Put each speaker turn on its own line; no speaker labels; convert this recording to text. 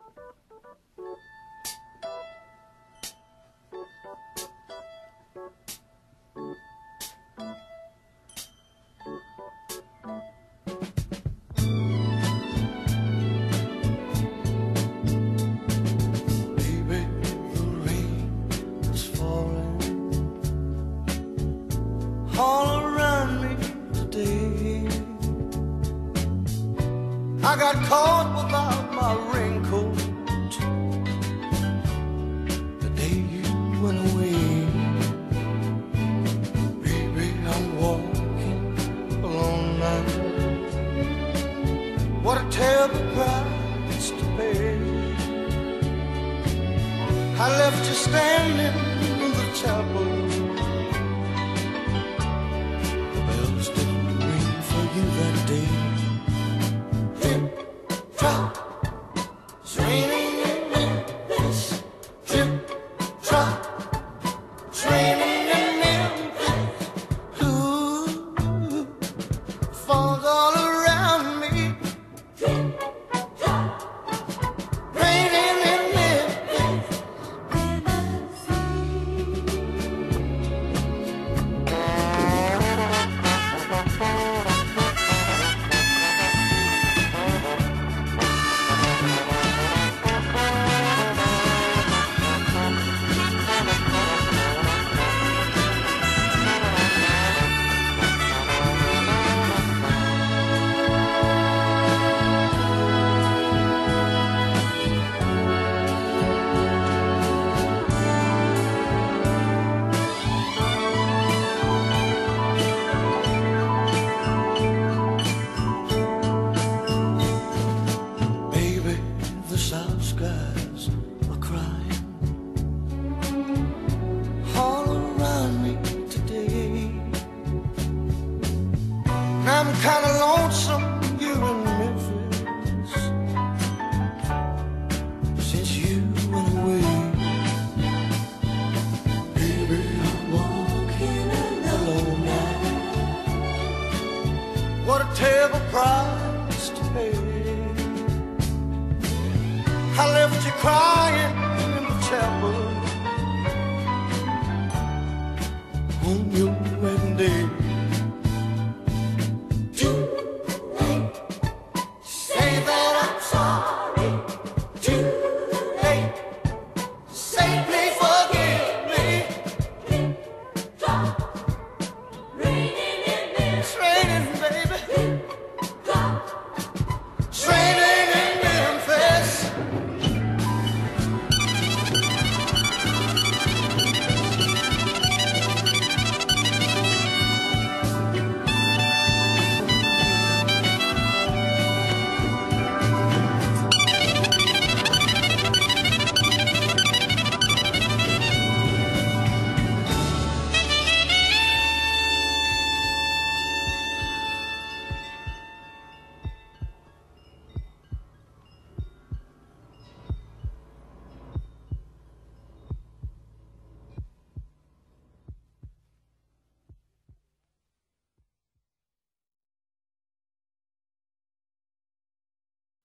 All around me today, I got caught without my raincoat the day you went away. Baby, I'm walking alone now. What a terrible price to pay. I left you standing in the chapel. That day, drip, drop, it's raining in Memphis. Drip, drop, it's raining in Memphis. Ooh, falls all around me. Drip, drop, raining in Memphis. South skies are crying all around me today. I'm kinda lonesome here in Memphis since you went away. Baby, I'm walking alone now. What a terrible price to pay. I left you crying in the chapel.